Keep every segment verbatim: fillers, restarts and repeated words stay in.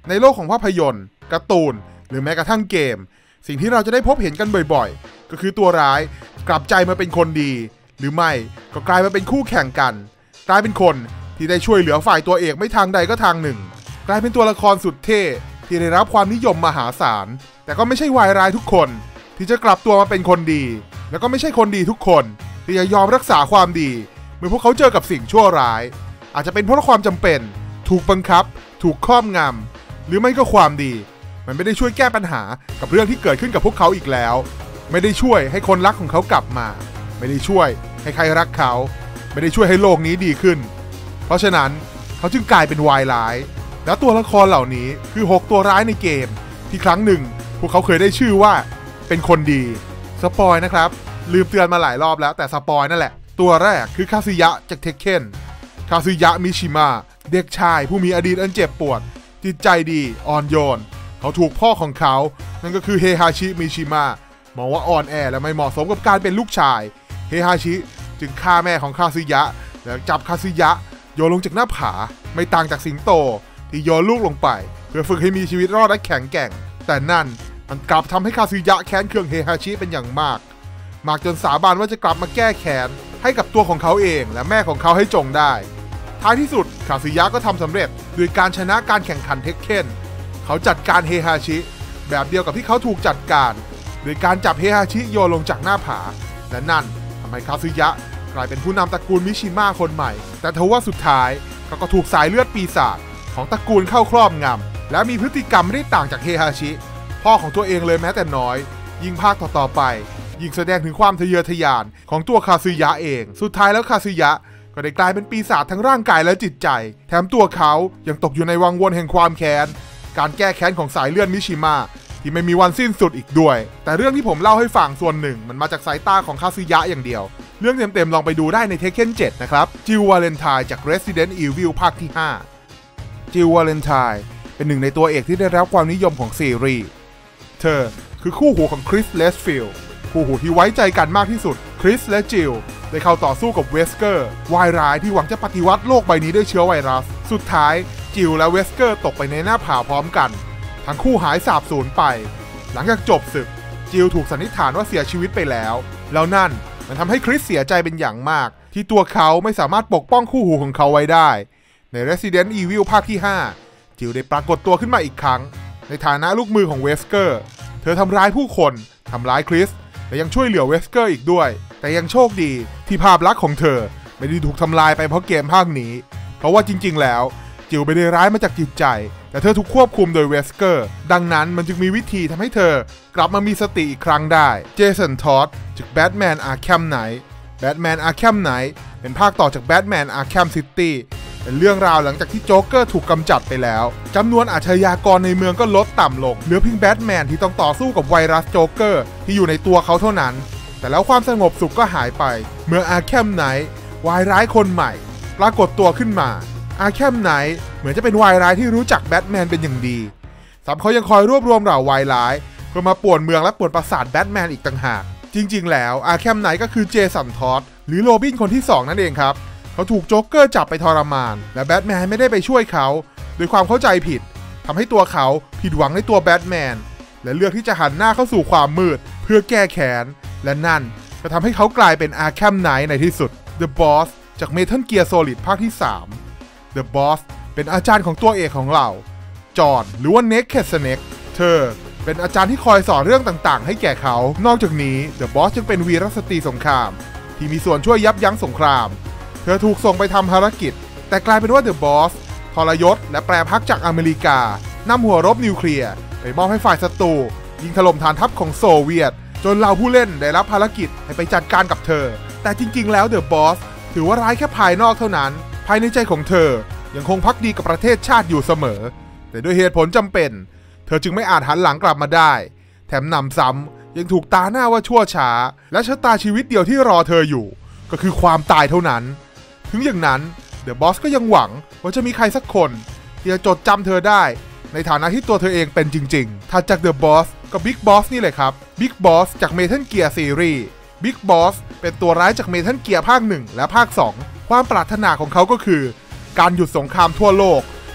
ในโลกของภาพยนตร์การ์ตูนหรือแม้กระทั่งเกมสิ่งที่เราจะได้พบเห็นกันบ่อยๆก็คือตัวร้ายกลับใจมาเป็นคนดีหรือไม่ก็กลายมาเป็นคู่แข่งกันกลายเป็นคนที่ได้ช่วยเหลือฝ่ายตัวเอกไม่ทางใดก็ทางหนึ่งกลายเป็นตัวละครสุดเท่ที่ได้รับความนิยมมหาศาลแต่ก็ไม่ใช่วายร้ายทุกคนที่จะกลับตัวมาเป็นคนดีแล้วก็ไม่ใช่คนดีทุกคนที่จะยอมรักษาความดีเมื่อพวกเขาเจอกับสิ่งชั่วร้ายอาจจะเป็นเพราะความจำเป็นถูกบังคับถูกครอบงำหรือไม่ก็ความดีมันไม่ได้ช่วยแก้ปัญหากับเรื่องที่เกิดขึ้นกับพวกเขาอีกแล้วไม่ได้ช่วยให้คนรักของเขากลับมาไม่ได้ช่วยให้ใครรักเขาไม่ได้ช่วยให้โลกนี้ดีขึ้นเพราะฉะนั้นเขาจึงกลายเป็นวายร้ายและตัวละครเหล่านี้คือหกตัวร้ายในเกมที่ครั้งหนึ่งพวกเขาเคยได้ชื่อว่าเป็นคนดีสปอยนะครับลืมเตือนมาหลายรอบแล้วแต่สปอยนั่นแหละตัวแรกคือคาซึยะจากเทคเคนคาซึยะมิชิมะเด็กชายผู้มีอดีตอันเจ็บปวดจิตใจดีอ่อนโยนเขาถูกพ่อของเขานั่นก็คือเฮฮาชิมิชิมะมองว่าอ่อนแอและไม่เหมาะสมกับการเป็นลูกชายเฮฮาชิจึงฆ่าแม่ของคาซึยะแล้วจับคาซึยะโยนลงจากหน้าผาไม่ต่างจากสิงโตที่โยนลูกลงไปเพื่อฝึกให้มีชีวิตรอดและแข็งแกร่งแต่นั่นมันกลับทำให้คาซึยะแค้นเคืองเฮฮาชิเป็นอย่างมากมากจนสาบานว่าจะกลับมาแก้แค้นให้กับตัวของเขาเองและแม่ของเขาให้จงได้ท้ายที่สุดคาซึยะก็ทำสำเร็จโดยการชนะการแข่งขันเทคเคนเขาจัดการเฮฮาชิแบบเดียวกับที่เขาถูกจัดการโดยการจับเฮฮาชิโยนลงจากหน้าผาและนั่นทำให้คาซึยะกลายเป็นผู้นำตระกูลมิชิมะคนใหม่แต่ทว่าสุดท้ายเขาก็ถูกสายเลือดปีศาจของตระกูลเข้าครอบงำและมีพฤติกรรมไม่ได้ต่างจากเฮฮาชิพ่อของตัวเองเลยแม้แต่น้อยยิ่งภาคต่อๆไปยิ่งแสดงถึงความทะเยอทะยานของตัวคาซึยะเองสุดท้ายแล้วคาซึยะก็ได้กลายเป็นปีศาจทั้งร่างกายและจิตใจแถมตัวเขายังตกอยู่ในวังวนแห่งความแค้นการแก้แค้นของสายเลือดมิชิมะที่ไม่มีวันสิ้นสุดอีกด้วยแต่เรื่องที่ผมเล่าให้ฟังส่วนหนึ่งมันมาจากสายตาของคาซึยะอย่างเดียวเรื่องเต็มๆลองไปดูได้ในเทคเคนเจ็ดนะครับจิลวาเลนไทน์จาก Resident Evil ภาคที่ห้าจิลวาเลนไทน์เป็นหนึ่งในตัวเอกที่ได้รับความนิยมของซีรีส์เธอคือคู่หูของคริส เลสฟิลด์คู่หูที่ไว้ใจกันมากที่สุดคริสและจิลได้เข้าต่อสู้กับเวสเกอร์วายร้ายที่หวังจะปฏิวัติโลกใบนี้ด้วยเชื้อไวรัสสุดท้ายจิลและเวสเกอร์ตกไปในหน้าผาพร้อมกันทั้งคู่หายสาบสูญไปหลังจากจบศึกจิลถูกสันนิษฐานว่าเสียชีวิตไปแล้วแล้วนั่นมันทำให้คริสเสียใจเป็นอย่างมากที่ตัวเขาไม่สามารถปกป้องคู่หูของเขาไว้ได้ใน Resident Evil ภาคที่ห้าจิลได้ปรากฏตัวขึ้นมาอีกครั้งในฐานะลูกมือของเวสเกอร์เธอทำร้ายผู้คนทำร้ายคริสและยังช่วยเหลือเวสเกอร์อีกด้วยแต่ยังโชคดีที่ภาพลักษณ์ของเธอไม่ได้ถูกทำลายไปเพราะเกมภาคนี้เพราะว่าจริงๆแล้วจิลไม่ได้ร้ายมาจากจิตใจแต่เธอถูกควบคุมโดยเวสเกอร์ดังนั้นมันจึงมีวิธีทำให้เธอกลับมามีสติอีกครั้งได้เจสัน ทอดจาก Batman Arkham Knight Batman Arkham Knight เป็นภาคต่อจาก Batman Arkham City เป็นเรื่องราวหลังจากที่โจ๊กเกอร์ถูกกำจัดไปแล้วจำนวนอาชญากรในเมืองก็ลดต่ำลงเหลือเพียงแบทแมนที่ต้องต่อสู้กับไวรัสโจ๊กเกอร์ที่อยู่ในตัวเขาเท่านั้นแต่แล้วความสงบสุขก็หายไปเมื่อ Arkham Knight วายร้ายคนใหม่ปรากฏตัวขึ้นมา Arkham Knight เหมือนจะเป็นวายร้ายที่รู้จักแบทแมนเป็นอย่างดีซ้ำเขายังคอยรวบรวมเหล่าวายร้ายเพื่อมาป่วนเมืองและป่วนปราสาทแบทแมนอีกต่างหากจริงๆแล้ว Arkham Knight ก็คือเจสัน ทอดหรือโรบินคนที่สองนั่นเองครับเขาถูกโจ๊กเกอร์จับไปทรมานและแบทแมนไม่ได้ไปช่วยเขาโดยความเข้าใจผิดทำให้ตัวเขาผิดหวังในตัวแบทแมนและเลือกที่จะหันหน้าเข้าสู่ความมืดเพื่อแก้แค้นและนั่นก็ทำให้เขากลายเป็น Arkham Knight ในที่สุด The Boss จาก Metal Gear Solid ภาคที่สาม The Boss เป็นอาจารย์ของตัวเอกของเราจอห์นหรือว่า Naked Snake เธอเป็นอาจารย์ที่คอยสอนเรื่องต่างๆให้แก่เขานอกจากนี้ The Boss ยังเป็นวีรสตรีสงครามที่มีส่วนช่วยยับยั้งสงครามเธอถูกส่งไปทำภารกิจแต่กลายเป็นว่าเดอะบอสทรยศและแปรพักจากอเมริกานำหัวรบนิวเคลียร์ไปมอบให้ฝ่ายศัตรูยิงถล่มฐานทัพของโซเวียตจนเหล่าผู้เล่นได้รับภารกิจให้ไปจัดการกับเธอแต่จริงๆแล้วเดอะบอสถือว่าร้ายแค่ภายนอกเท่านั้นภายในใจของเธอยังคงภักดีกับประเทศชาติอยู่เสมอแต่ด้วยเหตุผลจำเป็นเธอจึงไม่อาจหันหลังกลับมาได้แถมนำซ้ำยังถูกตาหน้าว่าชั่วช้าและชะตาชีวิตเดียวที่รอเธออยู่ก็คือความตายเท่านั้นถึงอย่างนั้นเดอะบอสก็ยังหวังว่าจะมีใครสักคนที่จะจดจำเธอได้ในฐานะที่ตัวเธอเองเป็นจริงๆถัดจากเดอะบอสก็บิ๊กบอสนี่เลยครับบิ๊กบอสจาก Metal Gear Series บิ๊กบอสเป็นตัวร้ายจาก Metal Gear ภาคหนึ่งและภาคสองความปรารถนาของเขาก็คือการหยุดสงครามทั่วโลก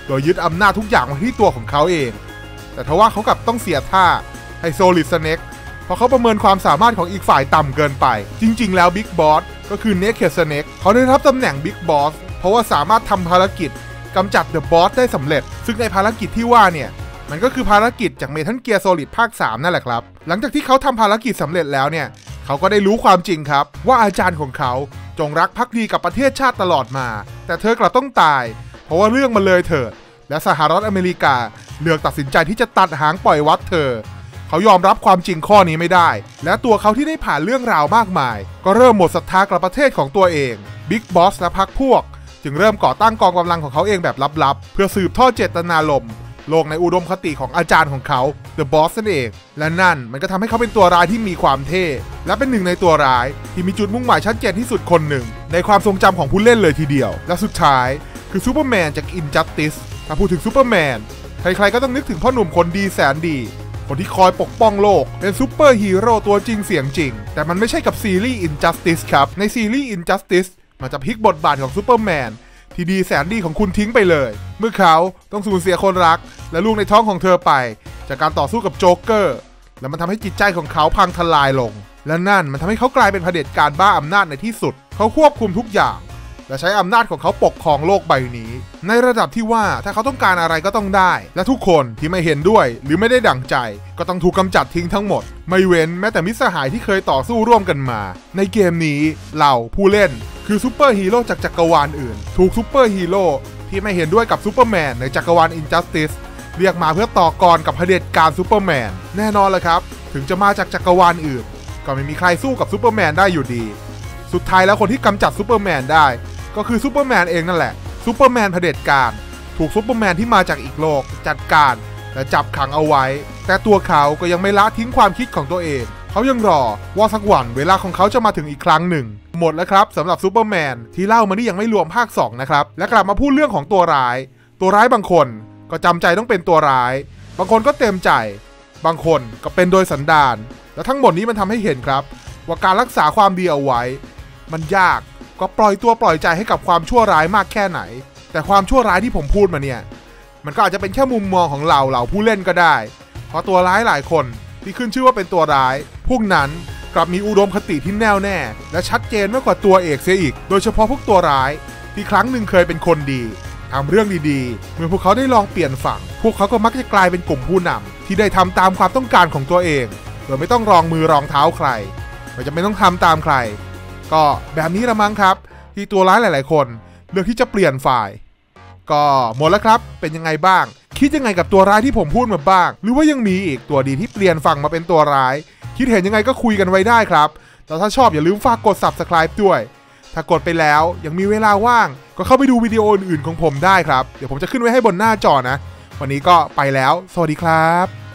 โดยยึดอำนาจทุกอย่างมาที่ตัวของเขาเองแต่ทว่าเขากลับต้องเสียท่าให้โซลิดสเน็กเพราะเขาประเมินความสามารถของอีกฝ่ายต่ำเกินไปจริงๆแล้วบิ๊กบอสก็คือเนคเคดสเน็กเขาได้รับตำแหน่งบิ๊กบอสเพราะว่าสามารถทำภารกิจกำจัดเดอะบอสได้สำเร็จซึ่งในภารกิจที่ว่าเนี่ยมันก็คือภารกิจจากเมทัลเกียร์โซลิดภาคสามนั่นแหละครับหลังจากที่เขาทำภารกิจสำเร็จแล้วเนี่ยเขาก็ได้รู้ความจริงครับว่าอาจารย์ของเขาจงรักภักดีกับประเทศชาติตลอดมาแต่เธอกลับต้องตายเพราะว่าเรื่องมันเลยเถิดและสหรัฐอเมริกาเลือกตัดสินใจที่จะตัดหางปล่อยวัดเธอเขายอมรับความจริงข้อนี้ไม่ได้และตัวเขาที่ได้ผ่านเรื่องราวมากมายก็เริ่มหมดศรัทธากับประเทศของตัวเองบิ๊กบอสและพรรคพวกจึงเริ่มก่อตั้งกองกำลังของเขาเองแบบลับๆเพื่อสืบทอดเจตนารมณ์โลกในอุดมคติของอาจารย์ของเขา The Boss นั่นเองและนั่นมันก็ทำให้เขาเป็นตัวร้ายที่มีความเท่และเป็นหนึ่งในตัวร้ายที่มีจุดมุ่งหมายชัดเจนที่สุดคนหนึ่งในความทรงจำของผู้เล่นเลยทีเดียวและสุดท้ายคือซูเปอร์แมนจาก Injustice ถ้าพูดถึงซูเปอร์แมนใครๆก็ต้องนึกถึงพ่อหนุ่มคนดีแสนดีคนที่คอยปกป้องโลกเป็นซูเปอร์ฮีโร่ตัวจริงเสียงจริงแต่มันไม่ใช่กับซีรีส์ Injustice ครับในซีรีส์ Injustice มันจะพลิกบทบาทของซูเปอร์แมนที่ดีแสนดีของคุณทิ้งไปเลยเมื่อเขาต้องสูญเสียคนรักและลูกในท้องของเธอไปจากการต่อสู้กับโจ๊กเกอร์และมันทำให้จิตใจของเขาพังทลายลงและนั่นมันทำให้เขากลายเป็นเผด็จการบ้าอำนาจในที่สุดเขาควบคุมทุกอย่างและใช้อำนาจของเขาปกครองโลกใบนี้ในระดับที่ว่าถ้าเขาต้องการอะไรก็ต้องได้และทุกคนที่ไม่เห็นด้วยหรือไม่ได้ดั่งใจก็ต้องถูกกำจัดทิ้งทั้งหมดไม่เว้นแม้แต่มิตรสหายที่เคยต่อสู้ร่วมกันมาในเกมนี้เราผู้เล่นคือซูเปอร์ฮีโร่จากจักรวาลอื่นถูกซูเปอร์ฮีโร่ที่ไม่เห็นด้วยกับซูเปอร์แมนในจักรวาล Injustice เรียกมาเพื่อต่อกรกับเผด็จการซูเปอร์แมนแน่นอนเลยครับถึงจะมาจากจักรวาลอื่นก็ไม่มีใครสู้กับซูเปอร์แมนได้อยู่ดีสุดท้ายแล้วคนที่กำจัดซูเปอร์แมนได้ก็คือซูเปอร์แมนเองนั่นแหละซูเปอร์แมนเผด็จการถูกซูเปอร์แมนที่มาจากอีกโลกจัดการและจับขังเอาไว้แต่ตัวเขาก็ยังไม่ละทิ้งความคิดของตัวเองเขายังรอว่าสักวันเวลาของเขาจะมาถึงอีกครั้งหนึ่งหมดแล้วครับสำหรับซูเปอร์แมนที่เล่ามานี่ยังไม่รวมภาคสองนะครับและกลับมาพูดเรื่องของตัวร้ายตัวร้ายบางคนก็จำใจต้องเป็นตัวร้ายบางคนก็เต็มใจบางคนก็เป็นโดยสันดานและทั้งหมดนี้มันทำให้เห็นครับว่าการรักษาความดีเอาไว้มันยากก็ปล่อยตัวปล่อยใจให้กับความชั่วร้ายมากแค่ไหนแต่ความชั่วร้ายที่ผมพูดมาเนี่ยมันก็อาจจะเป็นแค่มุมมองของเราเหล่าผู้เล่นก็ได้เพราะตัวร้ายหลายคนที่ขึ้นชื่อว่าเป็นตัวร้ายพวกนั้นกลับมีอุดมคติที่แน่วแน่และชัดเจนมากกว่าตัวเอกเสียอีกโดยเฉพาะพวกตัวร้ายที่ครั้งหนึ่งเคยเป็นคนดีทำเรื่องดีๆเมื่อพวกเขาได้ลองเปลี่ยนฝั่งพวกเขาก็มักจะกลายเป็นกลุ่มผู้นำที่ได้ทำตามความต้องการของตัวเองโดยไม่ต้องรองมือรองเท้าใครไม่จำเป็นต้องทำตามใครก็แบบนี้ละมั้งครับที่ตัวร้ายหลายๆคนเลือกที่จะเปลี่ยนฝ่ายก็หมดแล้วครับเป็นยังไงบ้างคิดยังไงกับตัวร้ายที่ผมพูดมาบ้างหรือว่ายังมีอีกตัวดีที่เปลี่ยนฝั่งมาเป็นตัวร้ายคิดเห็นยังไงก็คุยกันไว้ได้ครับแล้วถ้าชอบอย่าลืมฝากกด ซับสไครบ์ ด้วยถ้ากดไปแล้วยังมีเวลาว่างก็เข้าไปดูวิดีโออื่นๆของผมได้ครับเดี๋ยวผมจะขึ้นไว้ให้บนหน้าจอนะวันนี้ก็ไปแล้วสวัสดีครับ